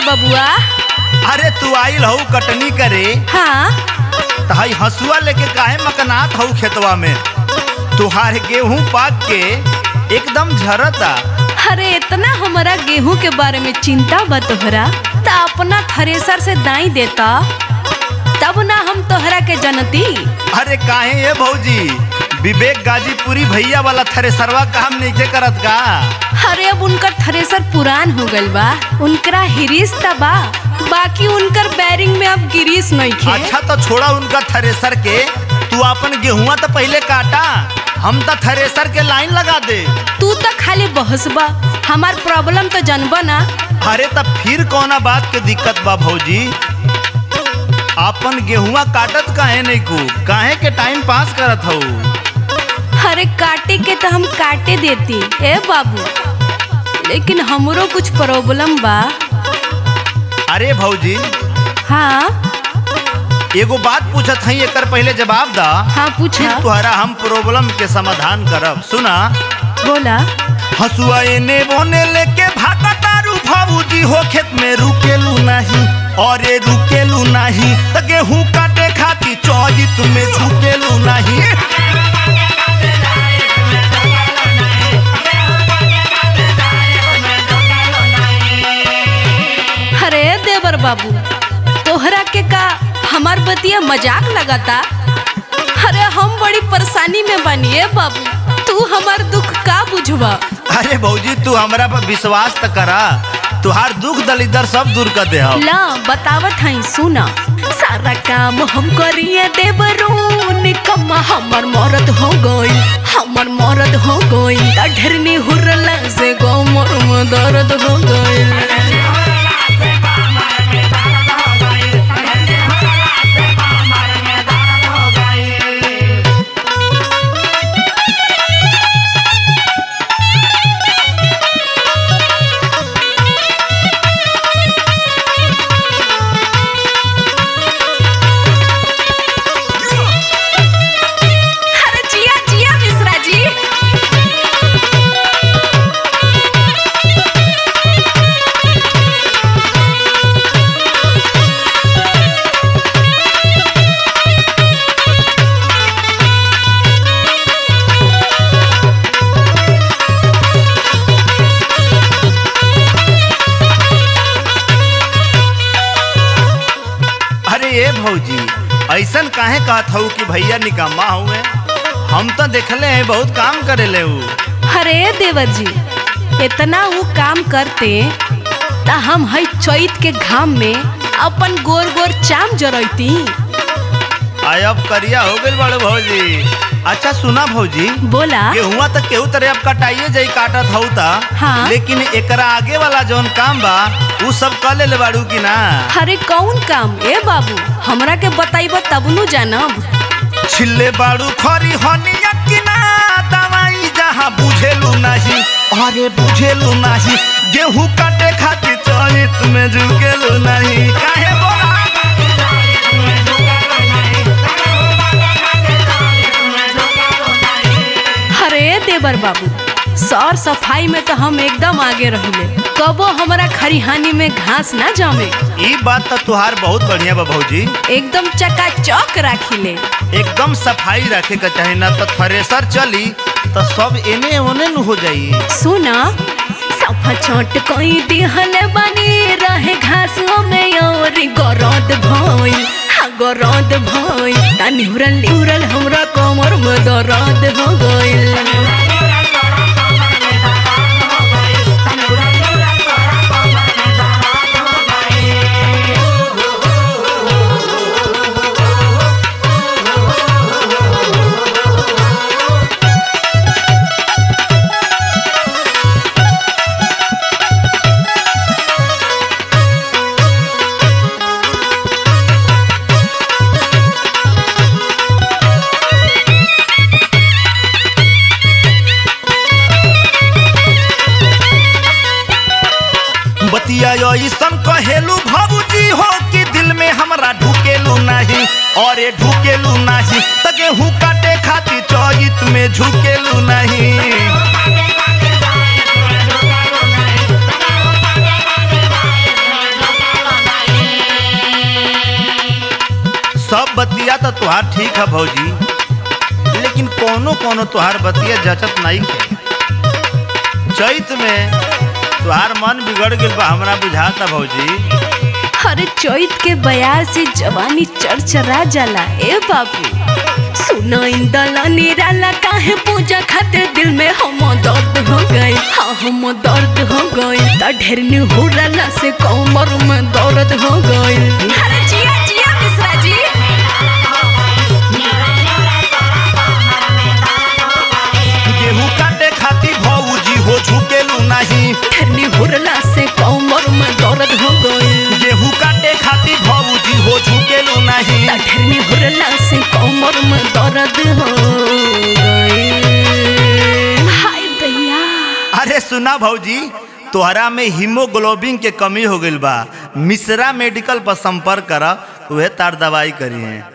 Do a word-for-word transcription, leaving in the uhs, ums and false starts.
बबुआ। अरे तू आइल हऊ कटनी करे। हाँ। तहाई हसुआ लेके काहे मकनात हऊ खेतवा में? तुहार गेहूं पाक के एकदम झरता। अरे इतना हमारा गेहूं के बारे में चिंता बा तोहरा, ता अपना थ्रेसर से दाई देता तब ना हम तोहरा के जनती। अरे काहे ये भौजी, विवेक गाजीपुरी भैया वाला थ्रेसरवा काम नहीं करत का? अरे अब उनकर थ्रेसर पुरान हो गइल बा, उनकरा हिरीस ता बा, बाकी उनकर बैरिंग में अब गिरीस नहीं खे। अच्छा तो छोड़ा उनका थ्रेसर के, तू अपन गेहुआ तो पहले काटा, हम तो थ्रेसर के लाइन लगा दे। तू तो खाली बहसबा, हमार प्रॉब्लम तो जानबा ना। अरे तब फिर कौना बात के दिक्कत बा भौजी? अपन गेहुआ काटत काहे नहीं को, काहे के टाइम पास करत हऊ? अरे काटे के तो हम काटे देती ए बाबू, लेकिन हमरो कुछ प्रॉब्लम बा। अरे भौजी। हाँ एगो बात पूछत हई, एकर पहले जवाब दा। हाँ पूछा। फिर तुहरा हम प्रॉब्लम के समाधान करब। सुना। बोला। हसुआ एने बोने लेके भागतारू भौजी हो, खेत में रुकेलू नहीं, और ये रुकेलू नहीं त गेहूं काटे खाती चौजित में झुकेलू नहीं। अरे देवर बाबू, तोहरा के का हमार बतिया मजाक लगाता? अरे हम बड़ी परेशानी में बनिए बाबू, तू हमार दुख का बुझवा? अरे भौजी तू हमरा पर विश्वास त करा, तुहार दुख दलिदर सब दूर कर दे। ला बतावत हई सुना। सारा काम हम करिए देवरून, कम्मा हमर मरद हो गई, हमर मरद हो गई, ढेरनी हुरला से गो मोर में दर्द हो गई। भौजी ऐसन काहे कहत हऊ कि भैया निकम्मा हुए? हम तो देखले हैं बहुत काम करे ले। अरे देवर जी, इतना वो काम करते ता हम हई चैत के घाम में अपन गोर गोर चाम जरैती। आय अब करिया हो गइल बड़े भौजी। अच्छा सुना भौजी। बोला। गेहुआ तक केहू तरह अब कटाइए जाई काटत हऊ ता। हाँ। लेकिन एकरा आगे वाला जौन काम बा उ सब कर ले बाड़ू की ना? अरे कौन काम ए बाबू, हमरा के बताइबा तब नु जानब। छिल्ले बाड़ू खरी हनिया की ना, दवाई जहाँ बुझेलू नहीं, अरे बुझेलू नहीं, गेहूं काटे खातिर चैत में झुकेलू नहीं। काहे बोला? अरे देवर बाबू, सौर सफाई में तो हम एकदम आगे रहिले, कबो हमारा खरिहानी में घास ना जमे। ई बात तो तुहार बहुत बढ़िया बा भौजी। एकदम चकाचौक राखिले, एकदम सफाई रखे का चाहे, ना तो थ्रेसर चली तो सब एने ओने न हो जाई। सुना। सफा छोट कोई दिहल बनी रहे घासों में और गरद भई, हाँ गरद भई, तानी हुरल निहुरल हमरा कमर में दर्द हो गइल। ऐसन कहेलू भौजी हो कि दिल में हमरा ढुकेलू नहीं, और ये ढुकेलू नहीं त गेहूं काटे खातिर चौजित में झुकेलू नहीं। तो तुहार ठीक है भौजी, लेकिन कोनो कोनो तुहार बतिया जचत नहीं है। चैत में तुहार मन बिगड़ गया बा हमरा बुझाता भौजी। अरे चैत के बयार से जवानी चरचरा जाला ए बाबू। सुना इंदला निराला काहे पूजा खातिर दिल में हम दर्द हो गए, हाँ हम दर्द हो गए। त ढेर निहुरला से कमर में दर्द हो गए। अरे जिया जिया मिश्रा जी। गेहूं काटे खातिर भौजी हो झुकेलू नहीं। ढेर निहुरला से कमर में दर्द हो गए। गेहूं काटे खातिर भौजी हो झुकेलू नहीं। त ढेर निहुरला से कमर में दर्द हो गए। हाय भैया। अरे सुना भौजी, तोहरा में हीमोग्लोबिन के कमी हो गई बा। मिश्रा मेडिकल पर संपर्क करा, वह तार दवाई करी है।